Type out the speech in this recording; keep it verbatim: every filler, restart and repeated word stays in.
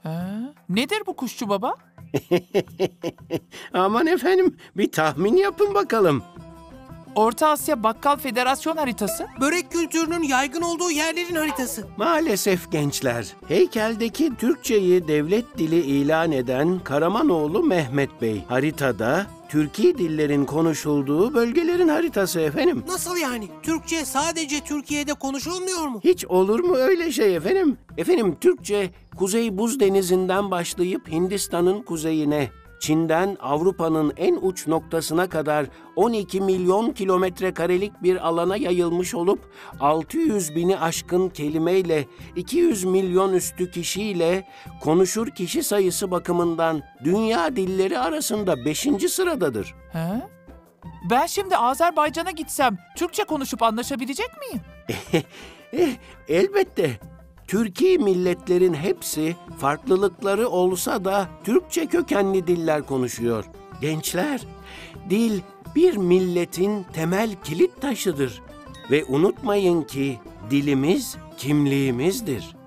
Ha? Nedir bu kuşçu baba? Aman efendim, bir tahmin yapın bakalım. Orta Asya Bakkal Federasyon haritası. Börek kültürünün yaygın olduğu yerlerin haritası. Maalesef gençler, heykeldeki Türkçeyi devlet dili ilan eden Karamanoğlu Mehmet Bey. Haritada Türki dillerin konuşulduğu bölgelerin haritası efendim. Nasıl yani? Türkçe sadece Türkiye'de konuşulmuyor mu? Hiç olur mu öyle şey efendim? Efendim Türkçe, Kuzey Buz Denizi'nden başlayıp Hindistan'ın kuzeyine, Çin'den Avrupa'nın en uç noktasına kadar on iki milyon kilometre karelik bir alana yayılmış olup altı yüz bini aşkın kelimeyle, iki yüz milyon üstü kişiyle konuşur kişi sayısı bakımından dünya dilleri arasında beşinci sıradadır. Ha? Ben şimdi Azerbaycan'a gitsem Türkçe konuşup anlaşabilecek miyim? Eh, elbette. Türki milletlerin hepsi farklılıkları olsa da Türkçe kökenli diller konuşuyor. Gençler, dil bir milletin temel kilit taşıdır. Ve unutmayın ki dilimiz kimliğimizdir.